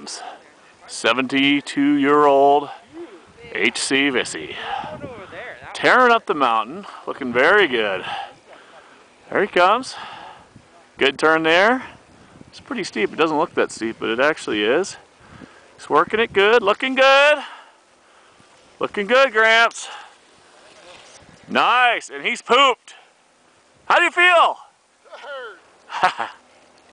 comes. 72-year-old HC Visse. Tearing up the mountain, looking very good. There he comes. Good turn there. It's pretty steep. It doesn't look that steep, but it actually is. He's working it good, looking good. Looking good, Gramps. Nice, and he's pooped. How do you feel? It hurt.